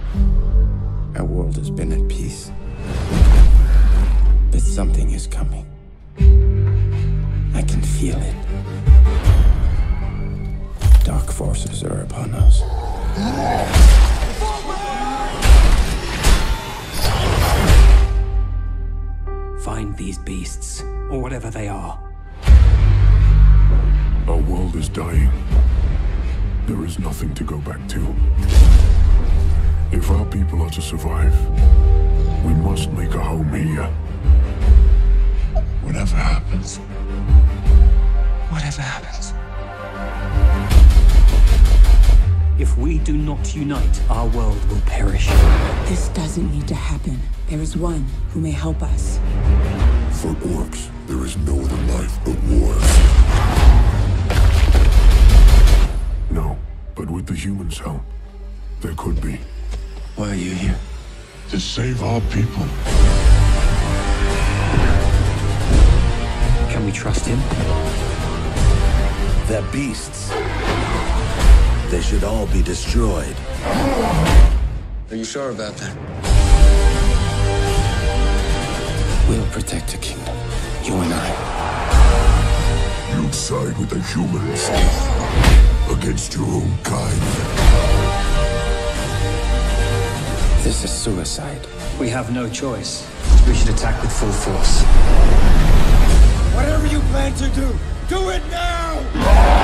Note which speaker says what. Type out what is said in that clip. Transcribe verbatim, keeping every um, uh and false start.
Speaker 1: Our world has been at peace. But something is coming. I can feel it. Dark forces are upon us.
Speaker 2: Find these beasts, or whatever they are.
Speaker 3: Our world is dying. There is nothing to go back to. If our people are to survive, we must make a home here. Whatever happens.
Speaker 2: Whatever happens. If we do not unite, our world will perish.
Speaker 4: This doesn't need to happen. There is one who may help us.
Speaker 3: For orcs, there is no other life but war. No, but with the humans' help, there could be.
Speaker 1: Why are you here?
Speaker 3: To save our people.
Speaker 2: Can we trust him?
Speaker 5: They're beasts. They should all be destroyed.
Speaker 1: Are you sure about that? We'll protect the kingdom. You and I.
Speaker 3: You'd side with the humans against your own kind.
Speaker 1: This is suicide.
Speaker 2: We have no choice. We should attack with full force.
Speaker 1: Whatever you plan to do, do it now!